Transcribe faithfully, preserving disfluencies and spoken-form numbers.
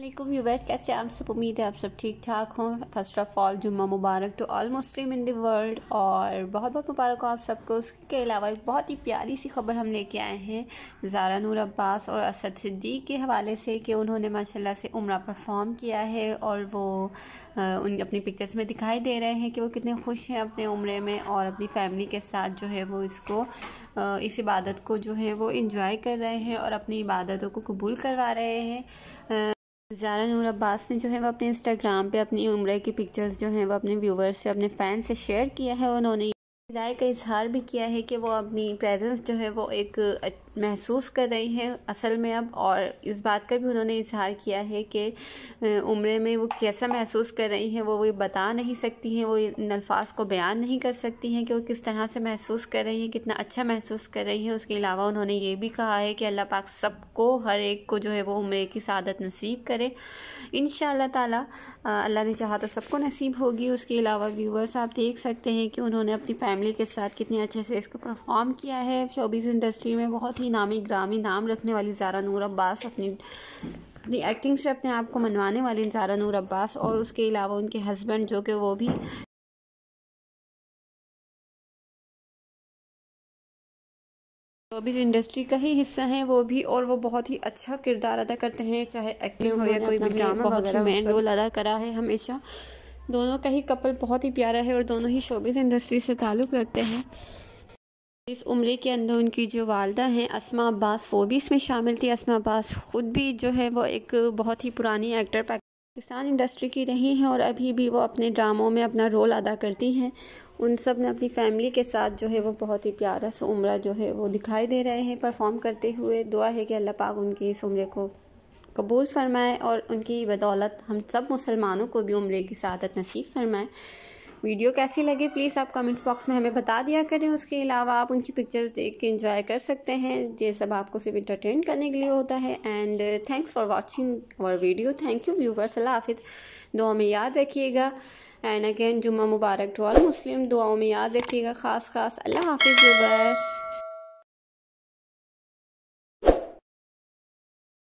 वालेकुम व्यूअर्स, कैसे आप सब? उम्मीद है आप सब ठीक ठाक हों। फर्स्ट ऑफ़ ऑल जुम्मा मुबारक to all Muslim in the world, और बहुत बहुत मुबारक हो आप सबको। उसके अलावा एक बहुत ही प्यारी सी खबर हम लेके आए हैं ज़ारा नूर अब्बास और असद सिद्दीक़ के हवाले से कि उन्होंने माशाल्लाह से उम्रा परफॉर्म किया है और वो उन अपनी पिक्चर्स में दिखाई दे रहे हैं कि वो कितने खुश हैं अपने उम्रे में और अपनी फैमिली के साथ जो है वो इसको इस इबादत को जो है वो इंजॉय कर रहे हैं और अपनी इबादतों को कबूल करवा रहे हैं। ज़ारा नूर अब्बास ने जो है वो अपने इंस्टाग्राम पे अपनी उम्र की पिक्चर्स जो हैं वो अपने व्यूवर्स से, अपने फ़ैन से शेयर किया है। उन्होंने राय का इजहार भी किया है कि वो अपनी प्रेजेंस जो है वो एक महसूस कर रही हैं असल में अब, और इस बात का भी उन्होंने इजहार किया है कि उम्रे में वो कैसा महसूस कर रही हैं वो वो बता नहीं सकती हैं, वो इन अल्फाज को बयान नहीं कर सकती हैं कि वो किस तरह से महसूस कर रही हैं, कितना अच्छा महसूस कर रही हैं। उसके अलावा उन्होंने ये भी कहा है कि अल्लाह पाक सबको, हर एक को जो है वो उम्रे की सादत नसीब करे इंशाअल्लाह ताला। अल्लाह ने चाहा तो सबको नसीब होगी। उसके अलावा व्यूवर्स आप देख सकते हैं कि उन्होंने अपनी फैमिली के साथ कितने अच्छे से इसको परफॉर्म किया है। शोबिज़ इंडस्ट्री में बहुत ही नामी ग्रामी नाम रखने वाली ज़ारा नूर अब्बास, अपनी अपनी एक्टिंग से अपने आप को मनवाने वाली ज़ारा नूर अब्बास, और उसके अलावा उनके हस्बैंड जो कि वो भी शोबिज़ इंडस्ट्री का ही हिस्सा हैं वो भी, और वो बहुत ही अच्छा किरदार अदा करते हैं, चाहे एक्टिंग हो या कोई भी ड्रामा वगैरह। मेन रोल अदा करा है हमेशा। दोनों का ही कपल बहुत ही प्यारा है और दोनों ही शोबिज़ इंडस्ट्री से ताल्लुक़ रखते हैं। इस उम्रे के अंदर उनकी जो वालदा हैं अस्मा अब्बास, वो भी इसमें शामिल थी। अस्मा अब्बास ख़ुद भी जो है वो एक बहुत ही पुरानी एक्टर पाकिस्तान इंडस्ट्री की रही हैं और अभी भी वो अपने ड्रामों में अपना रोल अदा करती हैं। उन सब ने अपनी फैमिली के साथ जो है वो बहुत ही प्यारा सा उम्रा जो है वो दिखाई दे रहे हैं परफॉर्म करते हुए। दुआ है कि अल्लाह पाक उनकी इस उम्रे को कबूल फरमाए और उनकी बदौलत हम सब मुसलमानों को भी उम्रे की सादत नसीब फरमाए। वीडियो कैसी लगी प्लीज़ आप कमेंट्स बॉक्स में हमें बता दिया करें। उसके अलावा आप उनकी पिक्चर्स देख के एंजॉय कर सकते हैं। ये सब आपको सिर्फ इंटरटेन करने के लिए होता है। And thanks for watching our video. Thank you viewers. अल्लाह हाफिज़। दुआ में याद रखिएगा। एंड अगेन जुम्मा मुबारक टू ऑल मुस्लिम। दुआओं में याद रखिएगा। ख़ास ख़ास अल्लाह हाफिज़ व्यूवर्स।